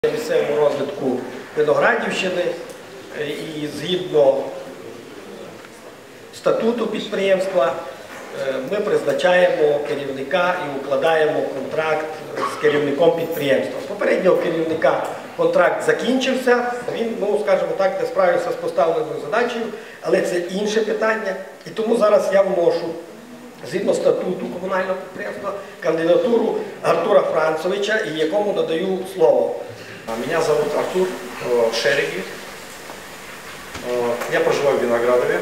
Місцевому розвитку Виноградівщини і згідно статуту підприємства ми призначаємо керівника і укладаємо контракт з керівником підприємства. Попереднього керівника контракт закінчився, він, скажімо так, не справився з поставленою задачею, але це інше питання. І тому зараз я вношу, згідно статуту комунального підприємства, кандидатуру Артура Францовича, і якому надаю слово. Меня зовут Артур Шереги. Я проживаю в Виноградове.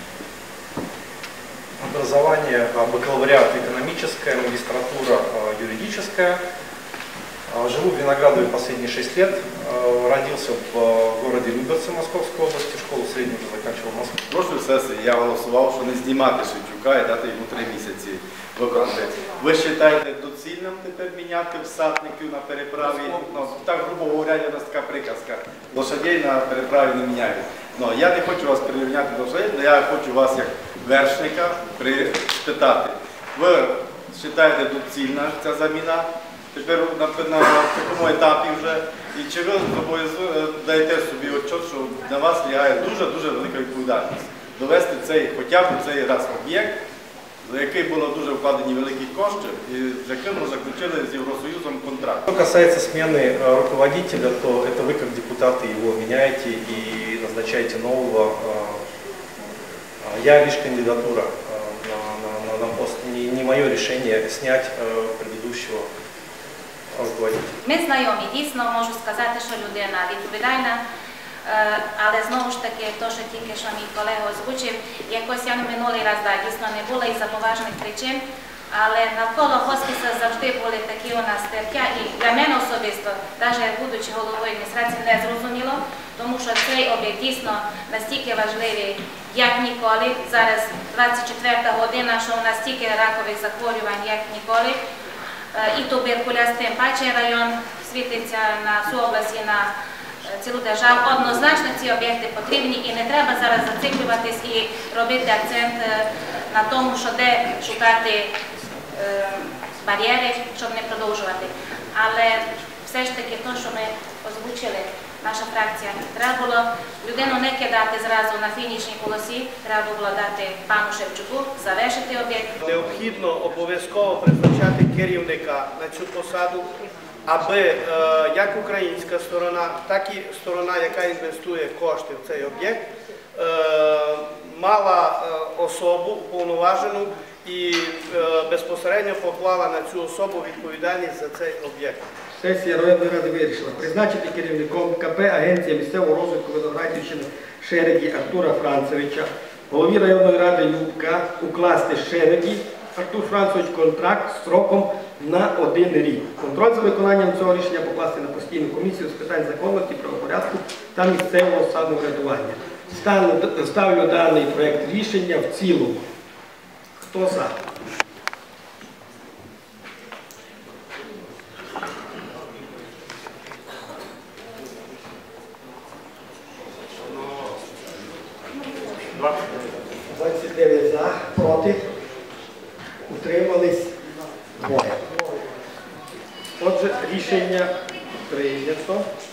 Образование бакалавриат экономическое, магистратура юридическая. Живу в Виноградове последние 6 лет. Родился в городе Люберцы Московской области, школу среднюю заканчивал в Москве. В прошлій сесії я голосував, що не знімати Шевчука і дати йому 3 місяці виконати. Ви вважаєте доцільним тепер міняти всадників на переправі? Так, грубо говоря, є у нас така приказка. Лошадей на переправі не міняють. Я не хочу вас прирівняти до лошадей, але я хочу вас як вершника спитати. Ви вважаєте доцільна ця заміна? Тепер на такому етапі вже. І чи ви даєте собі отчет, що на вас лягає дуже-дуже велика відповідальність довести хоча б цей раз об'єкт, за який було дуже вкладені великі кошти, і з яким ми заключили з Євросоюзом контракт. Что касается смены руководителя, то это вы как депутаты его меняете и назначаете нового. Я лишь кандидатура на пост, не мое решение снять предыдущего руководителя. Ми знайомі, дійсно можу сказати, що людина відповідальна, але знову ж таки, то, що тільки що мій колега озвучив, якось я минулий раз, дійсно не було із-за поважних причин, але навколо хоспіса завжди були такі у нас тертя, і для мене особисто, навіть будучи головою адміністрації, не зрозуміло, тому що цей об'єкт дійсно настільки важливий, як ніколи. Зараз 24 година, що у нас стільки ракових захворювань, як ніколи. І туберкульоз, тим паче район світиться на всю область і на цілу державу. Однозначно ці об'єкти потрібні і не треба зараз зациклюватись і робити акцент на тому, що де шукати бар'єри, щоб не продовжувати. Але все ж таки те, що ми озвучили, наша фракція, треба було людину не кидати зразу на фінішній полосі, треба було дати пану Шевчуку завершити об'єкт. Необхідно обов'язково призначати керівника на цю посаду, аби як українська сторона, так і сторона, яка інвестує кошти в цей об'єкт, мала особу уповноважену і безпосередньо поклала на цю особу відповідальність за цей об'єкт. Сесія районної ради вирішила призначити керівником КП «Агенція місцевого розвитку Виноградівщини» Шереги Артура Францовича, голові районної ради Любка укласти Шереги Артур Францович контракт з строком на 1 рік. Контроль за виконанням цього рішення покласти на постійну комісію з питань законності, правопорядку та місцевого самоврядування. Ставлю даний проєкт рішення в цілому. Хто за? Два. 29 за, проти, утримались 2. Отже, рішення прийнято.